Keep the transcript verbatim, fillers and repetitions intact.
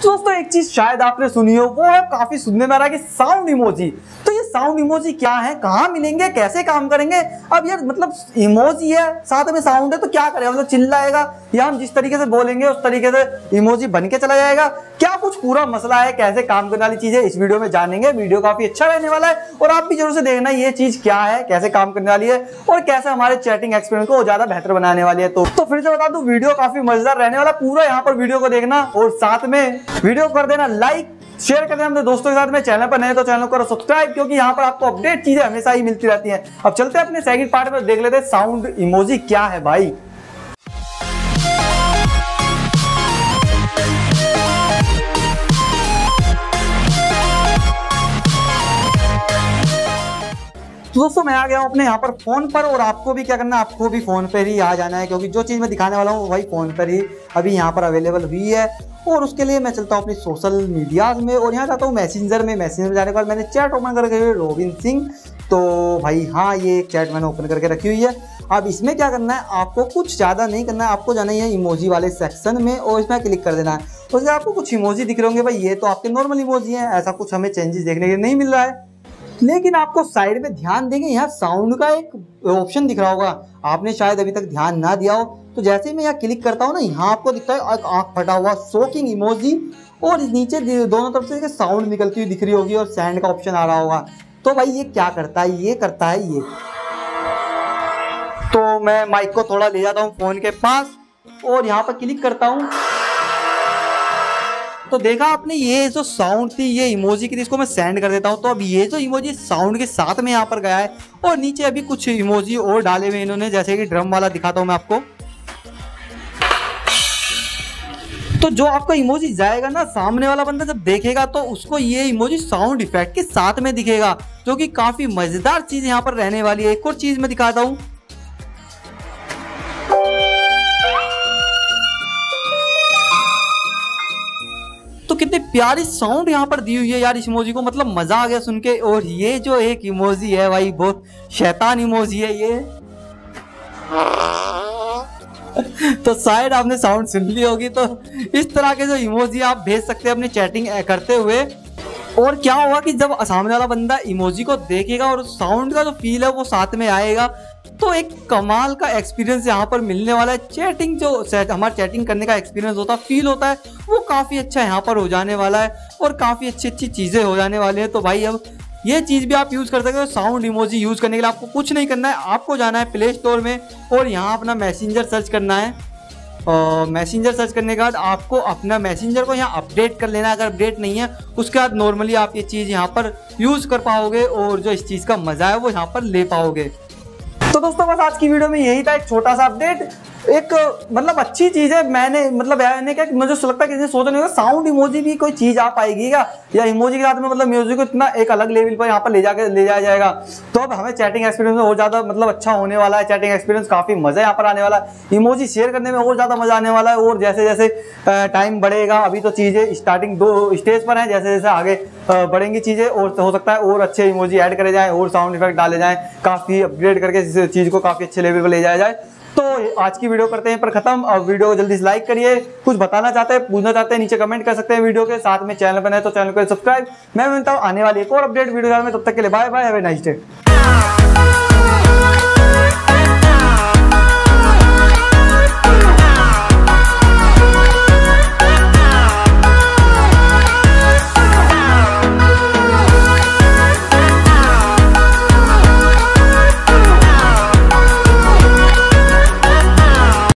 दोस्तों एक चीज शायद आपने सुनी हो, वो है काफी सुनने में आ रहा है कि साउंड इमोजी। तो ये साउंड इमोजी क्या है, कहाँ मिलेंगे, कैसे काम करेंगे? अब यार मतलब इमोजी है साथ में साउंड है तो क्या करेगा, मतलब चिल्लाएगा या हम जिस तरीके से बोलेंगे उस तरीके से इमोजी बन के चला जाएगा? क्या कुछ पूरा मसला है, कैसे काम करने वाली चीज है, इस वीडियो में जानेंगे। वीडियो काफी अच्छा रहने वाला है और आप भी जरूर से देखना ये चीज क्या है, कैसे काम करने वाली है और कैसे हमारे चैटिंग एक्सपीरियंस को ज्यादा बेहतर बनाने वाली है। तो, तो फिर से बता दूं वीडियो काफी मजेदार रहने वाला, पूरा यहाँ पर वीडियो को देखना और साथ में वीडियो कर देना लाइक, शेयर कर देना अपने दोस्तों के साथ में। चैनल पर नए तो चैनल को सब्सक्राइब, क्योंकि यहाँ पर आपको अपडेट चीजें हमेशा ही मिलती रहती हैं। अब चलते हैं अपने सेकंड पार्ट में, देख लेते हैं साउंड इमोजी क्या है भाई। तो दोस्तों मैं आ गया हूँ अपने यहाँ पर फोन पर और आपको भी क्या करना है, आपको भी फोन पर ही आ जाना है, क्योंकि जो चीज़ मैं दिखाने वाला हूँ वही फोन पर ही अभी यहाँ पर अवेलेबल हुई है। और उसके लिए मैं चलता हूँ अपनी सोशल मीडियाज में और यहाँ जाता हूँ मैसेंजर में। मैसेंजर में जाने के बाद मैंने चैट ओपन करके रोबिन सिंह, तो भाई हाँ ये चैट मैंने ओपन करके रखी हुई है। अब इसमें क्या करना है, आपको कुछ ज़्यादा नहीं करना है, आपको जाना है इमोजी वाले सेक्शन में और इसमें क्लिक कर देना है। तो उससे आपको कुछ इमोजी दिख रहे होंगे, भाई ये तो आपके नॉर्मल इमोजी हैं, ऐसा कुछ हमें चेंजेस देखने के लिए नहीं मिल रहा है। लेकिन आपको साइड में ध्यान देंगे, यहाँ साउंड का एक ऑप्शन दिख रहा होगा, आपने शायद अभी तक ध्यान ना दिया हो। तो जैसे ही मैं यहाँ क्लिक करता हूँ ना, यहाँ आपको दिखता है एक आँख फटा हुआ शॉकिंग इमोजी और नीचे दोनों तरफ से साउंड निकलती हुई दिख रही होगी और सैंड का ऑप्शन आ रहा होगा। तो भाई ये क्या करता है, ये करता है ये। तो मैं माइक को थोड़ा ले जाता हूँ फोन के पास और यहाँ पर क्लिक करता हूँ, तो देखा आपने ये जो साउंड थी ये इमोजी की थी, इसको मैं सेंड कर देता हूँ। तो अब ये जो इमोजी साउंड के साथ में यहाँ पर गया है और नीचे अभी कुछ इमोजी और डाले हुए इन्होंने, जैसे कि ड्रम वाला दिखाता हूँ मैं आपको। तो जो आपका इमोजी जाएगा ना, सामने वाला बंदा जब देखेगा तो उसको ये इमोजी साउंड इफेक्ट के साथ में दिखेगा, जो कि काफी मजेदार चीज यहाँ पर रहने वाली है। एक और चीज मैं दिखाता हूँ, तो कितनी प्यारी साउंड यहाँ पर दी हुई है यार इस इमोजी को, मतलब मजा आ गया सुन के। और ये जो एक इमोजी है भाई बहुत शैतान इमोजी है ये। तो शायद आपने साउंड सुन ली होगी। तो इस तरह के जो इमोजी आप भेज सकते हैं अपनी चैटिंग करते हुए। और क्या होगा कि जब सामने वाला बंदा इमोजी को देखेगा और साउंड का जो फील है वो साथ में आएगा, तो एक कमाल का एक्सपीरियंस यहाँ पर मिलने वाला है। चैटिंग जो हमारा चैटिंग करने का एक्सपीरियंस होता है, फील होता है, वो काफ़ी अच्छा यहाँ पर हो जाने वाला है और काफ़ी अच्छी अच्छी चीज़ें हो जाने वाली हैं। तो भाई अब ये चीज़ भी आप यूज़ कर सकते हो। साउंड इमोजी यूज़ करने के लिए आपको कुछ नहीं करना है, आपको जाना है प्ले स्टोर में और यहाँ अपना मैसेंजर सर्च करना है। और मैसेंजर सर्च करने के बाद आपको अपना मैसेंजर को यहाँ अपडेट कर लेना है। अगर अपडेट नहीं है उसके बाद नॉर्मली आप ये चीज़ यहाँ पर यूज़ कर पाओगे और जो इस चीज़ का मज़ा है वो यहाँ पर ले पाओगे। तो दोस्तों बस आज की वीडियो में यही था, एक छोटा सा अपडेट, एक मतलब अच्छी चीज है। मैंने मतलब मैंने क्या मुझे लगता है किसी ने सोचा नहीं होगा साउंड इमोजी भी कोई चीज आ पाएगी क्या, या इमोजी के साथ में मतलब म्यूजिक को इतना एक अलग लेवल पर यहाँ पर ले जाके ले जाया जाएगा। तो अब हमें चैटिंग एक्सपीरियंस में और ज्यादा मतलब अच्छा होने वाला है। चैटिंग एक्सपीरियंस काफी मजा यहाँ पर आने वाला है, इमोजी शेयर करने में और ज्यादा मजा आने वाला है। और जैसे जैसे टाइम बढ़ेगा, अभी तो चीजें स्टार्टिंग दो स्टेज पर हैं, जैसे जैसे आगे बढ़ेंगी चीजें और हो सकता है और अच्छे इमोजी ऐड करे जाए और साउंड इफेक्ट डाले जाए, काफी अपग्रेड करके चीज को काफी अच्छे लेवल पर ले जाया जाए। तो आज की वीडियो करते हैं पर खत्म। अब वीडियो को जल्दी से लाइक करिए, कुछ बताना चाहते हैं, पूछना चाहते हैं, नीचे कमेंट कर सकते हैं वीडियो के साथ में। चैनल पर नए तो चैनल को सब्सक्राइब। मैं मिलता हूं आने वाली एक और अपडेट वीडियो में, तब तक के लिए bye bye, have a nice day.